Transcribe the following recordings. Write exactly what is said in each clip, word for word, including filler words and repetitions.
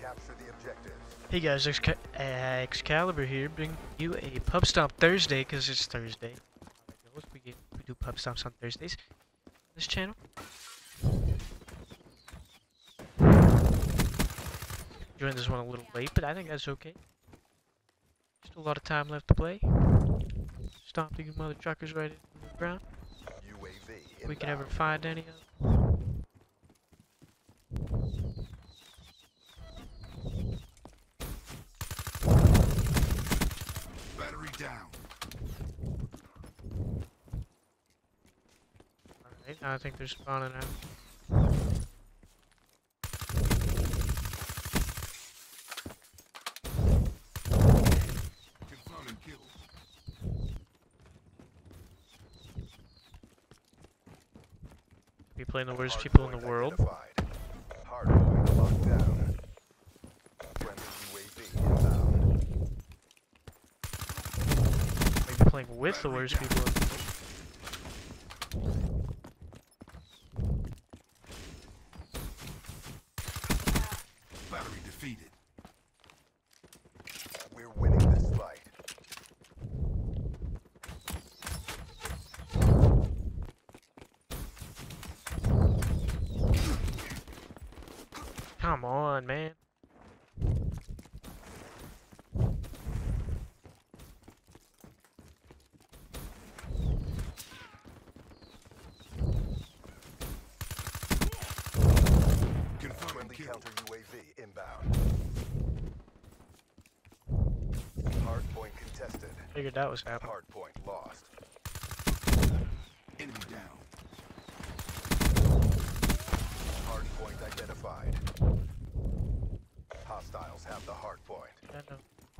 Capture the objectives. Hey guys, Exca uh, Excalibur here, bringing you a Pub Stomp Thursday, because it's Thursday. We, get, we do Pub Stomps on Thursdays on this channel. Joined this one a little late, but I think that's okay. Still a lot of time left to play. Stomping you mother truckers right into the ground. U A V If we can ever find any of them. Battery down. Alright, now I think they're spawning out. Confirming kill. Be playing the worst people in the world. Hardpoint locked down. Friendly U A V inbound. Maybe playing with the worst people in the world. Battery defeated. We're winning this fight. Come on, man. Confirming counter U A V inbound. Hardpoint contested. Figured that was happening. Hardpoint lost. Enemy down. Hardpoint identified. Hostiles have the hardpoint. I know.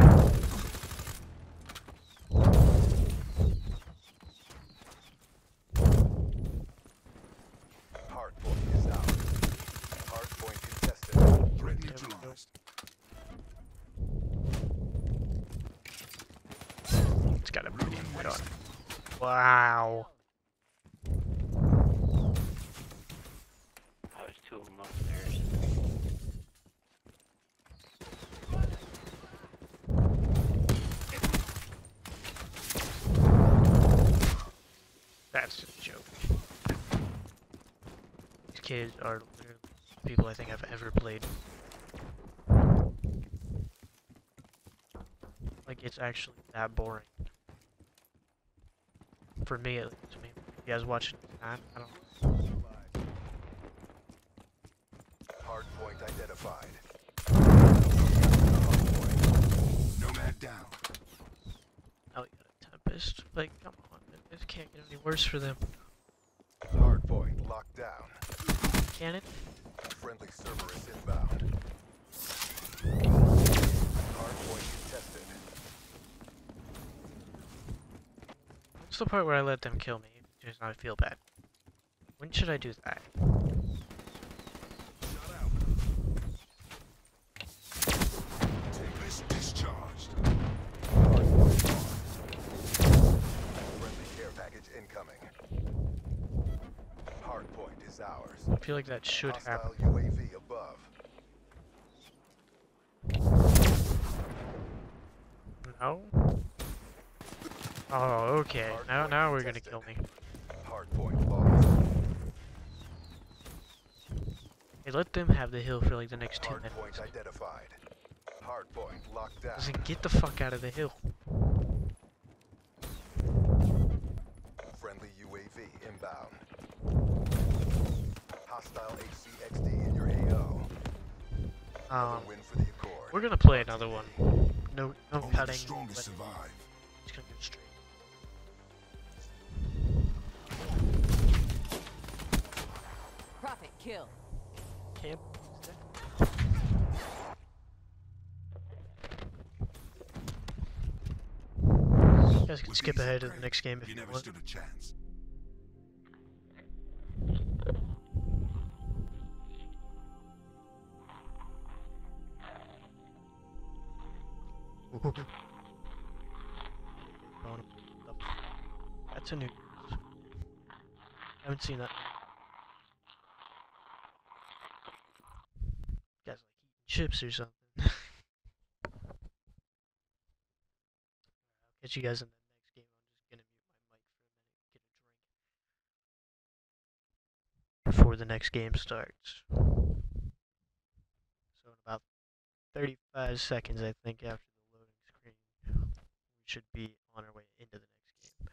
Hardpoint is out. Hardpoint contested. Threat neutralized. It's got a pretty head on it. Wow. I was two of them upstairs. That's just a joke. These kids are literally people I think I've ever played. Like, it's actually that boring. For me, at least. I mean, you guys watching that? I don't know. Hardpoint identified. Hardpoint. Nomad down. Oh, you got a Tempest? Like, come on, man. This can't get any worse for them. Hardpoint locked down. Can it? Friendly Cerberus inbound. Hardpoint contested. What's the part where I let them kill me? Just not feel bad. When should I do that? Shut out. Tempest discharged. Hardpoint lost. Friendly care package incoming. Hardpoint is ours. I feel like that should happen. Hostile U A V above. No? Oh, okay. Now, now we're gonna kill me. Hardpoint lost. Hey, let them have the hill for like the next two Hardpoint minutes. identified. Hardpoint locked down. Listen, get the fuck out of the hill. Friendly U A V inbound. Hostile H C X D in your A O. Um, Win for the Accord. we're gonna play another one. No, no Only cutting. the strongest But survive. it's gonna go straight. Profit kill. Camp. You guys can With skip easy ahead to the prey, next game if You you never want. stood a chance. That's a new. Haven't seen that. Guys like eating chips or something. I'll catch you guys in the next game. I'm just gonna mute my mic for a minute, get a drink before the next game starts. So in about thirty-five seconds, I think, after the loading screen, we should be on our way into the next game.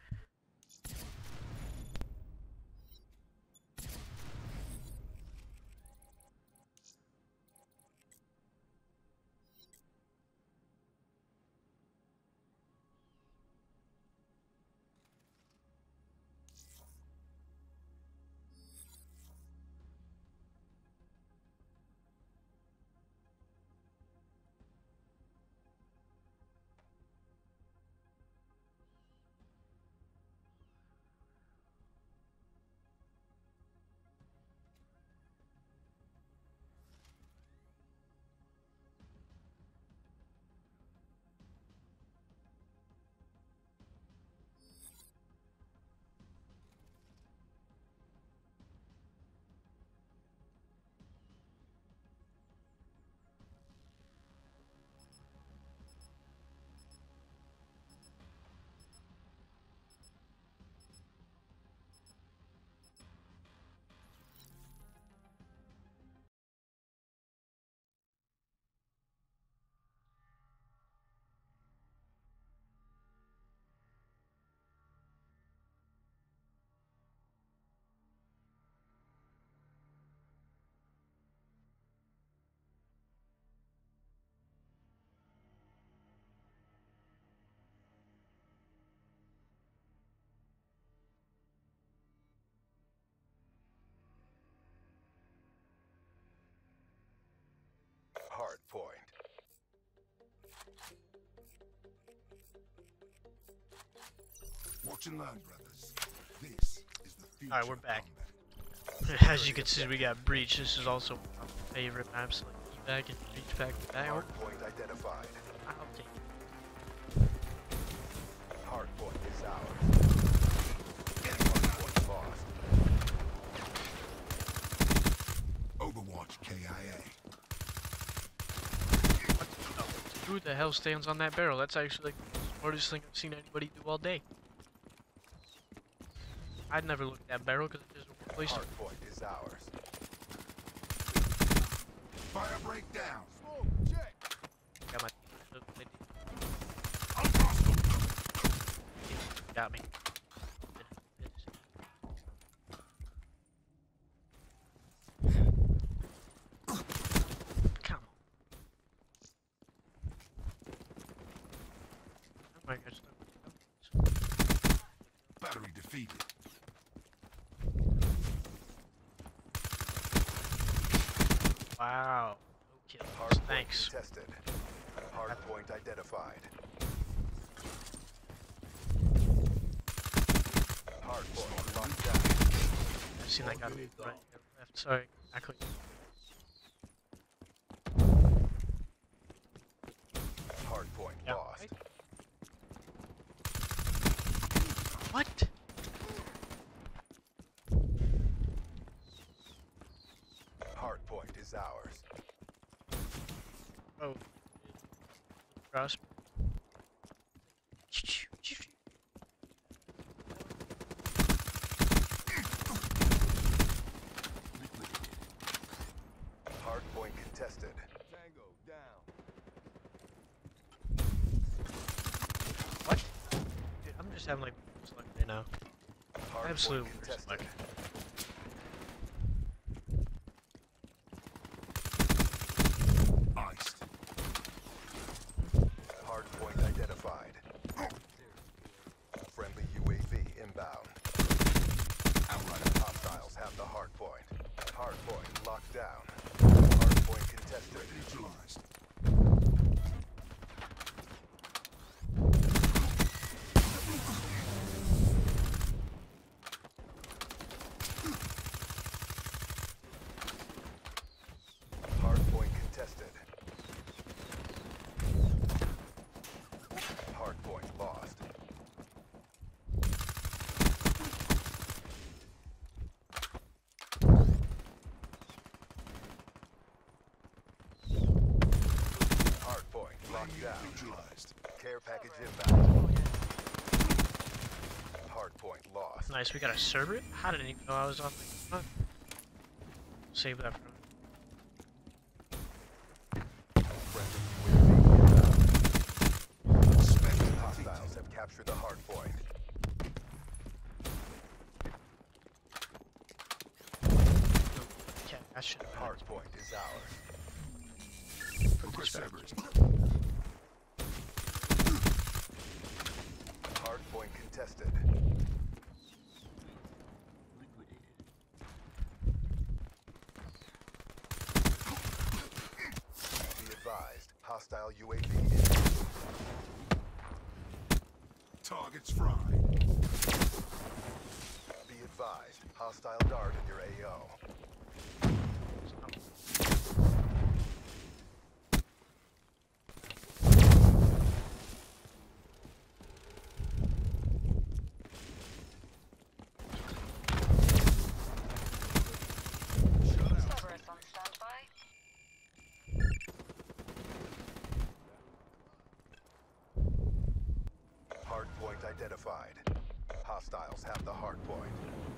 Hard point. Watch and learn, brothers. This is the future. Alright, we're of back. combat. As you can see, we got Breach. This is also my favorite maps, like evac and Breach back to back. Hard point identified. I'll take it. Hard point is ours. Hard point lost. Overwatch K I A. Who the hell stands on that barrel? That's actually like the smartest thing I've seen anybody do all day. I'd never look at that barrel because it just replaced it. Hard point is ours. Fire breakdown. Got my got me. Come on. Oh my gosh. Battery defeated. Wow. Okay. Hard point Thanks. contested. Hard point identified. Hard point locked down. I've seen that guy move right or left. Sorry, I clicked. Hard point Yeah. lost. Right. What? Hard point is ours. Oh. Cross. Hard point contested. Tango down. What? Dude, I'm just having like most luck right now. Hard Absolute point worst contested. luck. Iced. Hard point identified. Friendly U A V inbound. Outright. Hostiles have the hard point. Hard point locked down. Hard point contested. Neutralized. locked down. Neutralized. Care package inbound. Hardpoint lost. Nice, we got a server? How did I even know I was on the front? Save that for Friendly U A V inbound. Suspect Hostiles have captured the hardpoint. yeah, that should have Hardpoint is ours. put this back. Perseverance. Hardpoint contested. Be advised, hostile U A V inbound. Targets fried. Be advised, hostile dart in your A O. Cerberus on standby. Hardpoint identified. Hostiles have the hardpoint.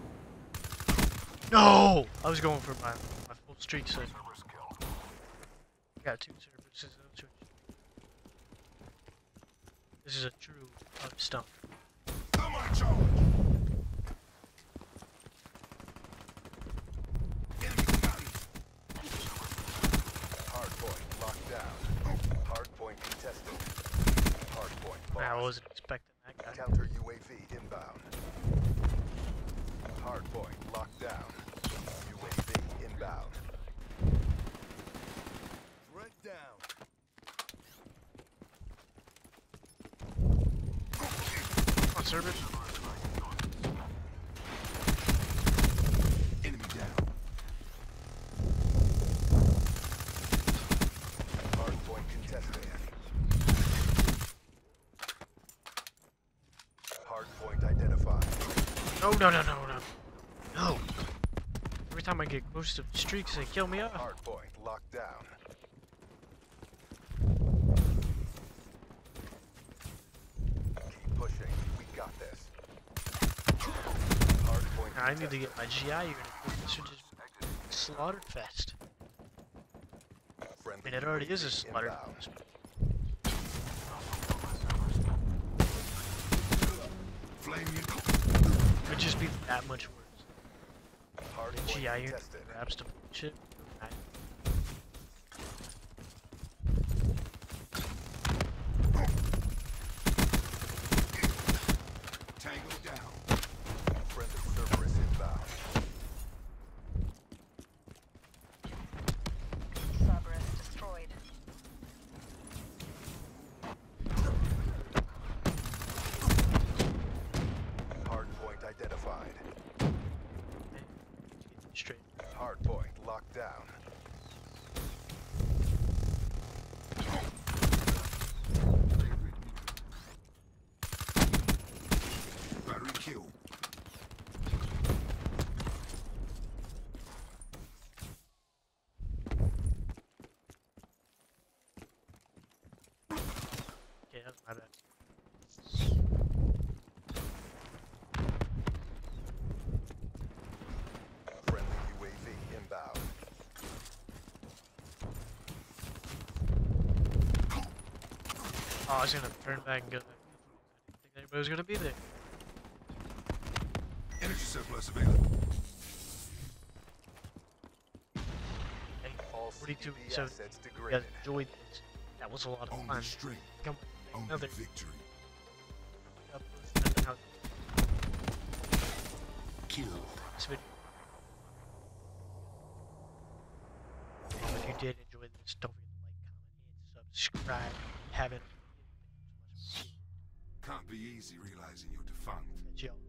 No! I was going for my, my full streak set. Got two servers. This is a true pub stomp. Come on, charge. Enemy spotted. Hardpoint locked down. Hardpoint contested. Hardpoint I lost. wasn't expecting that guy. Counter U A V inbound. Hardpoint locked down. U A V inbound. Threat down. Come on, server. Enemy down. Hardpoint contested. Hardpoint identified. No, no, no, no, no. No. Every time I get close to the streaks, they kill me off. Hardpoint locked down. Keep pushing. We got this. Hardpoint I need to contested. get my G I unit. This should just slaughter fest. I Friendly mean, it already is a U A V slaughter inbound. fest. Flame you. It would just be that much worse. Hardpoint G I unit contested. grabs to shit. I- Tango down. Friendly Cerberus inbound. Cerberus destroyed. Hardpoint identified. Straight. Hardpoint locked down. Battery kill. Okay, that's my bad. Friendly U A V inbound. Oh, I was gonna turn back and go there. I didn't think anybody was gonna be there. Energy surplus available. Hey, All forty-two, C D so assets you guys degraded. enjoyed this. That was a lot of Only fun. strength. Come on, Only another victory. up and out Kill. this video. If you did enjoy this, don't forget to like, comment, and subscribe. If you haven't, Can't be easy realizing you're defunct. catch y'all